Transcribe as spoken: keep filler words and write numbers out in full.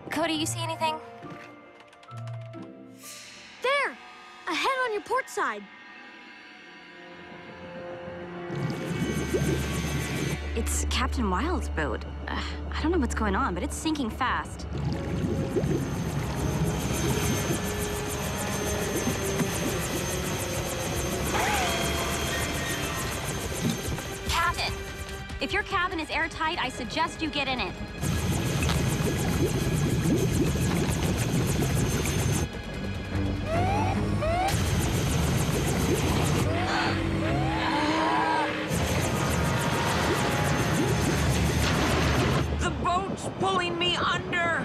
Cody, you see anything? There! Ahead on your port side. It's Captain Wild's boat. Uh, I don't know what's going on, but it's sinking fast. Captain! If your cabin is airtight, I suggest you get in it. The boat's pulling me under!